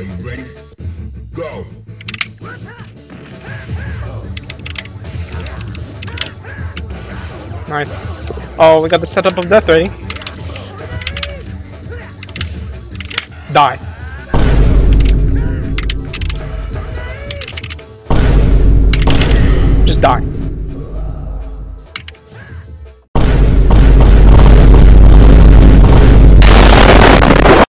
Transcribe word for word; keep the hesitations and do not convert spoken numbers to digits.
Are you ready? Go! Nice. Oh, we got the setup of death ready. Die. Just die.